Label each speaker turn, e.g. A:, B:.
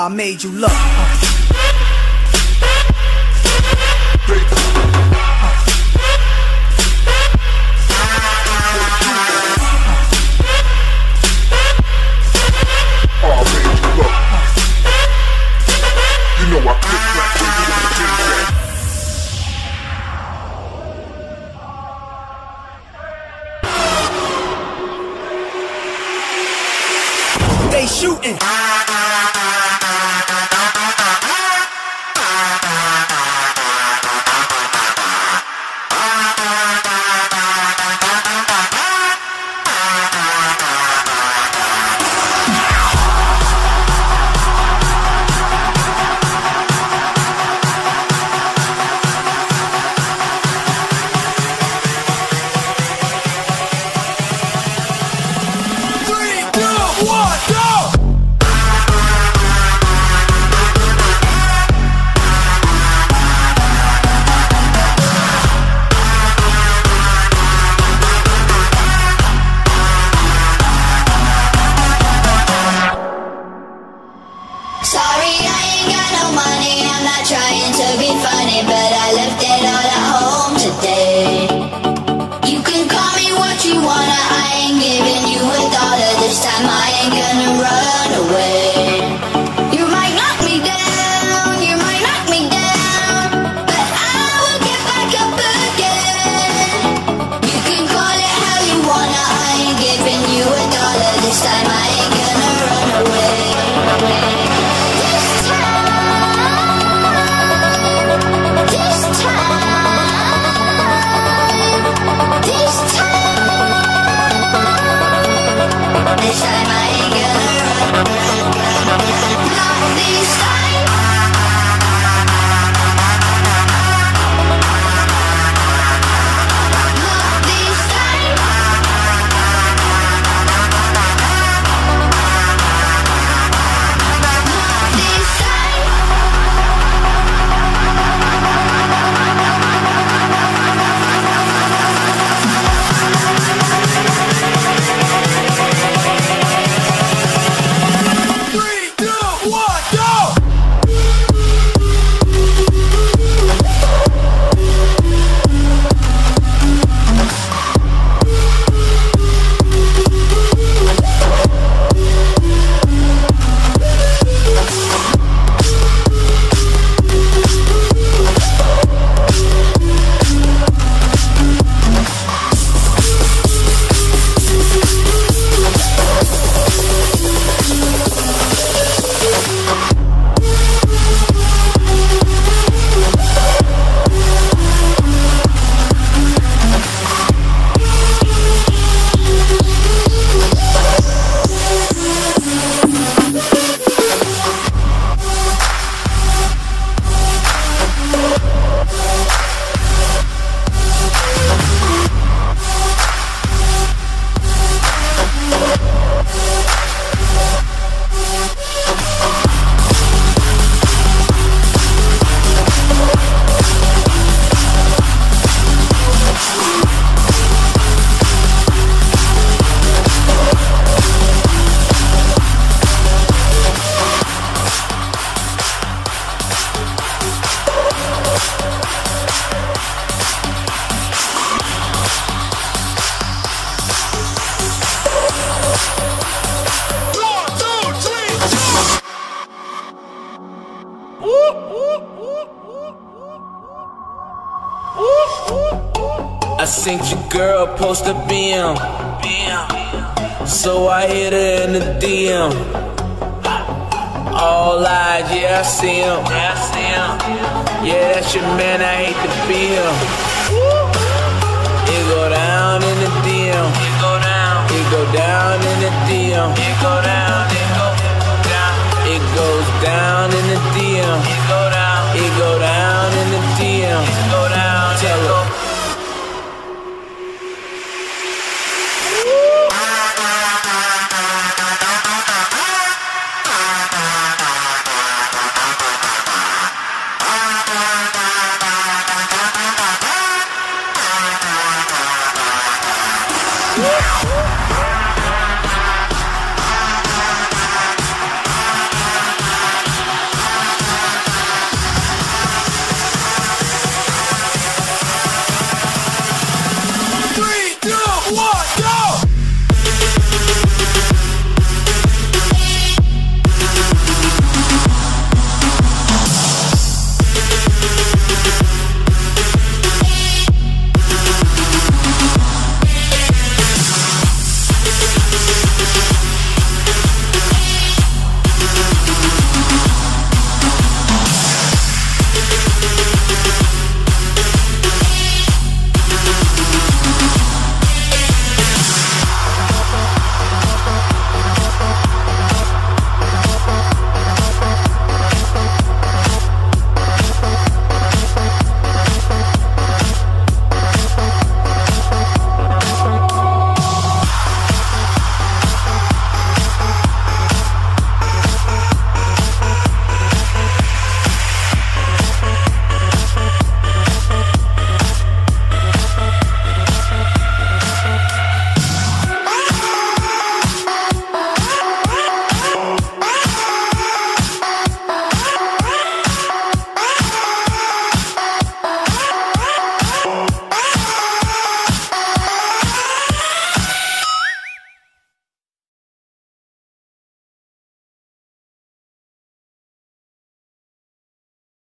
A: made you look. They shooting.
B: Sorry, I ain't got no money, I'm not trying to be funny, but I left it all at home today. You can call me what you wanna, I ain't giving you a dollar this time, I ain't gonna run away. You might knock me down, you might knock me down, but I will get back up again. You can call it how you wanna, I ain't giving you a dollar this time, I ain't gonna run away. This time I ain't gonna run. Not this time. Not this time. Not this time.
C: I seen your girl post a BM, so I hit her in the DM. All eyes, yeah, I see him. Yeah, that's your man, I hate to be him. It go down in the DM. It go down in the DM. It goes down in the DM. It go down in the DM. Tell her.
B: Yeah.